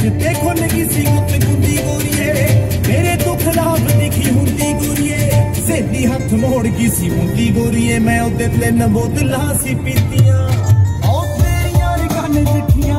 ते खुल गई सी गुत गुंदी गोरीए मेरे तो खिलाफ दिखी हुंदी गोरीए सेधी हथ मोड़ गई सी हुंदी गोरीए मैं उदे 3 बोतलां सी पीतियां ओ तेरियां गल चिट्ठियां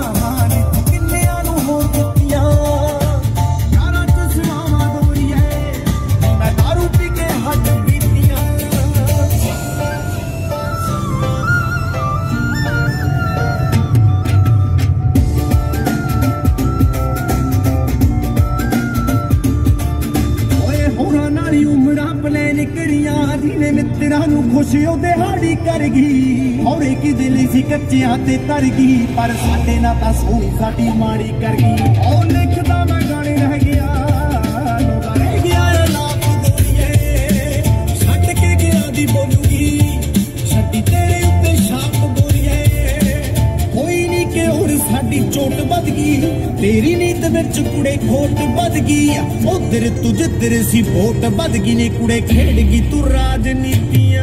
खुश दिहाड़ी कर गई और कि दिल सी कच्चिया ते तर गई पर साडे ना तां सोहनी साडी माड़ी कर गई और लिखदा मैं गाने रह गया रह गया लाप गोरीए छड्ड के गया दी बोलूगी छड्डी तेरे उत्ते छाप गोरीए कोई नहीं कि और साडी चोट बद गई तेरी नीत विच कुड़े खोट बद गई उधर तू जिधर सी वोट बद गई ने कुड़े खेड़ गई तू राजनीतियां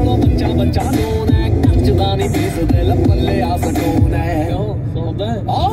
बच्चा लोन है कच्चदा नहीं बेस दिल पल्ले आ सकून है